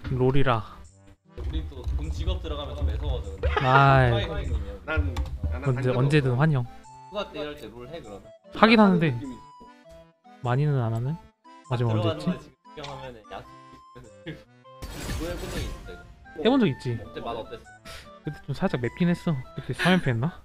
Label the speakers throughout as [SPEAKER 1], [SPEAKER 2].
[SPEAKER 1] 롤이라.
[SPEAKER 2] 우리 또 본 직업 들어가면 좀 매서워져.
[SPEAKER 1] 아이,
[SPEAKER 3] 난
[SPEAKER 1] 언제든 환영.
[SPEAKER 2] 휴가 때 이럴 때 롤 해 그러면?
[SPEAKER 1] 하긴 하는데 많이는 안 하는. 마지막 언제 했지?
[SPEAKER 2] 들어가는데 지금 구경하면은 약. 뭐 해본 적이 있어 이거?
[SPEAKER 1] 해본 적 있지.
[SPEAKER 2] 그때 맛 어땠어?
[SPEAKER 1] 그때 좀 살짝 맵긴 했어. 그때 3연패 했나?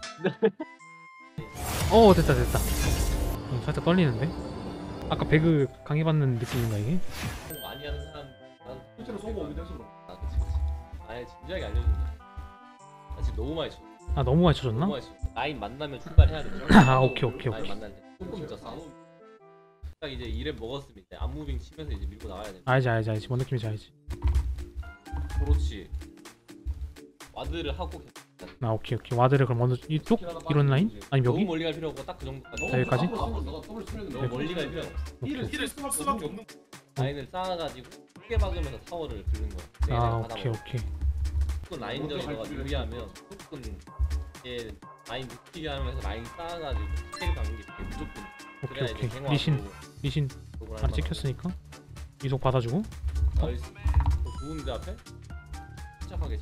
[SPEAKER 1] 됐다 됐다. 살짝 떨리는데? 아까 배그 강의받는 느낌인가 이게?
[SPEAKER 2] 많이 하는 사람 난
[SPEAKER 3] 실제로 쏘고 오기도 했어 그럼.
[SPEAKER 2] 아 그치. 아예 진지하게 알려준다. 나 지금 너무 많이 쳤어.
[SPEAKER 1] 아 너무 많이 쳐졌나?
[SPEAKER 2] 너무 많이 쳤어. 라인 만나면 출발해야 돼.
[SPEAKER 1] 아, 오케이, 오케이,
[SPEAKER 2] 라인
[SPEAKER 1] 오케이.
[SPEAKER 2] 만날 때 조금 늦었어. 딱 이제 2렙 먹었으면 이제 안무빙 치면서 이제 밀고 나가야 돼.
[SPEAKER 1] 알지 뭔 느낌인지 알지.
[SPEAKER 2] 그렇지. 와드를 하고
[SPEAKER 1] 아 오케이 와드를 그럼 먼저 이쪽? 이런 라인? 아니
[SPEAKER 2] 너무
[SPEAKER 1] 여기?
[SPEAKER 2] 멀리 갈 필요 없고 딱 그 정도까지.
[SPEAKER 1] 자, 여기까지?
[SPEAKER 2] 너무 멀리 갈 필요 없어.
[SPEAKER 1] 오케이.
[SPEAKER 3] 힐을 쓸 수밖에 없는.
[SPEAKER 2] 라인을 쌓아가지고 크게 박으면서 타워를 긁는 거야.
[SPEAKER 1] 아 오케이
[SPEAKER 2] 무조건 라인전이 너가 유리하면 무조건 얘 라인 눕히게 하면서 라인 쌓아가지고 스킬 박는 게 무조건. 그래야 이제 갱화하고
[SPEAKER 1] 리신
[SPEAKER 2] 그걸
[SPEAKER 1] 아래
[SPEAKER 2] 할
[SPEAKER 1] 찍혔으니까 이속 받아주고.
[SPEAKER 2] 나이스. 좋은데 앞에? 침착하게.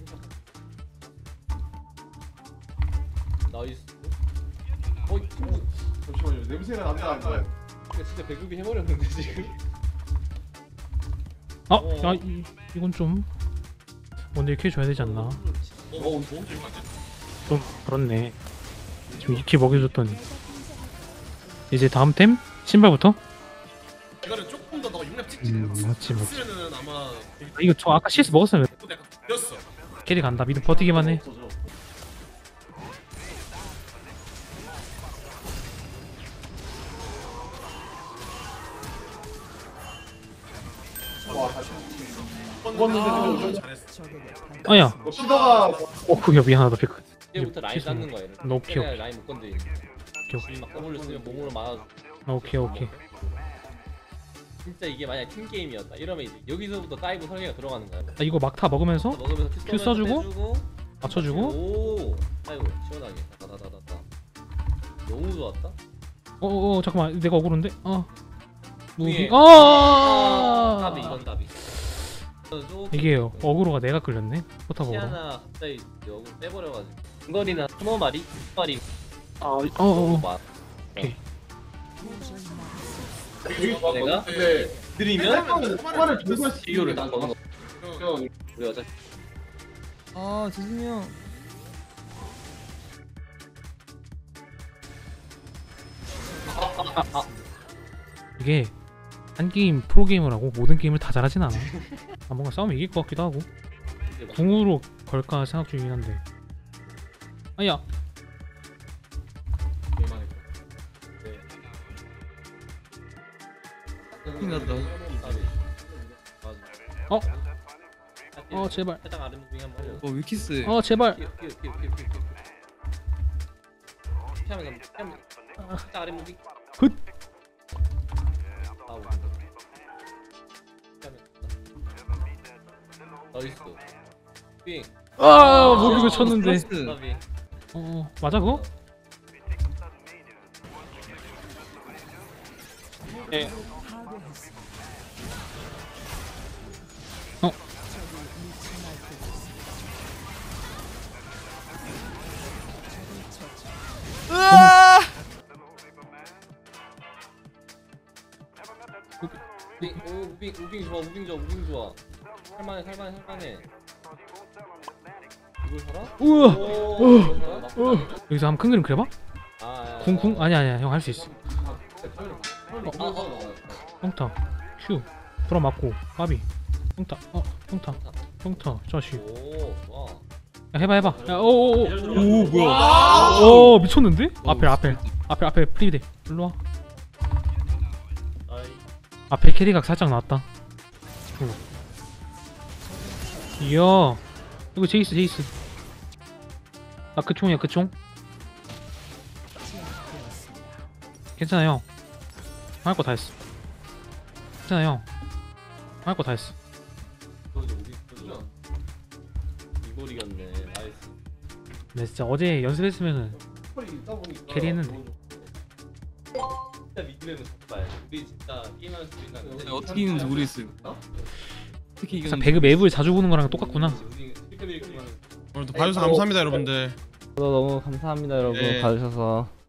[SPEAKER 2] 나이스. 친구.
[SPEAKER 3] 잠시만요. 냄새가 난다 이거.
[SPEAKER 2] 이거 진짜 배급이 해버렸는데 지금.
[SPEAKER 1] 이건 좀 먼저 이렇게 줘야 되지 않나? 좀 그렇네. 지금 이렇게 먹여줬더니 이제 다음 템? 신발부터?
[SPEAKER 3] 이거는 조금 더 너가 6렙 찍지.
[SPEAKER 1] 맞지
[SPEAKER 3] 쓰면은 아마
[SPEAKER 1] 이거 저 아까 CS 먹었으면
[SPEAKER 3] 또 내가 걸렸어.
[SPEAKER 1] 캐리 간다. 미드 버티기만 해.
[SPEAKER 3] 먹었는데 잘했어.
[SPEAKER 1] 아야.
[SPEAKER 3] 시도가
[SPEAKER 1] 그게 미안하다 피크.
[SPEAKER 2] 이제부터 라인 쌓는 거야. 얘는.
[SPEAKER 1] 오케이,
[SPEAKER 2] 그래야 라인 못 건드리는.
[SPEAKER 1] 오케이.
[SPEAKER 2] 막 W 쓰면 몸으로 막아줘.
[SPEAKER 1] 오케이.
[SPEAKER 2] 진짜 이게 만약 팀 게임이었다. 이러면 이제 여기서부터 다이브 설계가 들어가는 거야.
[SPEAKER 1] 이거 막타 먹으면서
[SPEAKER 2] 먹으면서
[SPEAKER 1] Q 써주고,
[SPEAKER 2] 빼주고,
[SPEAKER 1] 맞춰주고.
[SPEAKER 2] 오, 아이고 시원하게. 다다다다다. 너무 좋았다.
[SPEAKER 1] 잠깐만 내가 억울한데.
[SPEAKER 2] 위에.
[SPEAKER 1] 무빙.
[SPEAKER 2] 답이 이건 답이.
[SPEAKER 1] 이게 어그로가 내가 끌렸네. 포탑 어그로.
[SPEAKER 2] 시아나 갑자기 여기 빼버려가지고. 중거리나 스노 마리, 마리.
[SPEAKER 1] 오케이.
[SPEAKER 2] 내가 드리면
[SPEAKER 3] 통화를 들고 했어.
[SPEAKER 2] 비교를 딱 넣는 거. 우리 여자.
[SPEAKER 4] 재승이 형.
[SPEAKER 1] 이게 한 게임 프로게이머를 하고 모든 게임을 다 잘하진 않아. 뭔가 싸우면 이길 것 같기도 하고 궁으로 걸까 생각 중이긴 한데. 아야.
[SPEAKER 4] 큰일났다.
[SPEAKER 1] 제발.
[SPEAKER 2] 살짝 아래 무빙 한번.
[SPEAKER 4] 위키스.
[SPEAKER 1] 제발.
[SPEAKER 2] 피하면 살짝 아래 무빙.
[SPEAKER 1] 굿.
[SPEAKER 2] 나이스. 빙.
[SPEAKER 1] 못 이거 쳤는데.
[SPEAKER 2] 나비.
[SPEAKER 1] 맞아 그거? 네.
[SPEAKER 2] 무빙 좋아. 살만해. 이걸 살아?
[SPEAKER 1] 우와.
[SPEAKER 2] 이걸 살아?
[SPEAKER 1] 여기서 한번 큰 그림 그려봐. 궁 아니야 형 할 수 있어. 평타 큐 불어 맞고 까비 평타 자식.
[SPEAKER 2] 오, 좋아.
[SPEAKER 1] 야, 해봐. 오 뭐야? 미쳤는데? 앞에 프리대. 일로 와.
[SPEAKER 2] 아이.
[SPEAKER 1] 앞에 캐리각 살짝 나왔다. 이야 이거 제이스. 그 총이야 그 총. 괜찮아 형. 할 거 다 했어. 괜찮아 형. 할 거 다 했어.
[SPEAKER 2] 이걸 이겼네. 나이스.
[SPEAKER 1] 네 진짜 어제 연습했으면은 캐리했는데.
[SPEAKER 2] 진짜 미드에는 정말 우리 진짜 게임할 수 있는.
[SPEAKER 4] 어떻게 이기는지 모르겠어요. 어떻게
[SPEAKER 1] 그래서
[SPEAKER 4] 이겼는지.
[SPEAKER 1] 배그 맵을 자주 보는 거랑 똑같구나.
[SPEAKER 2] 우리 실패 빌기만
[SPEAKER 3] 오늘도 봐주셔서 감사합니다 여러분들.
[SPEAKER 5] 너무 감사합니다 여러분
[SPEAKER 3] 네.
[SPEAKER 5] 봐주셔서.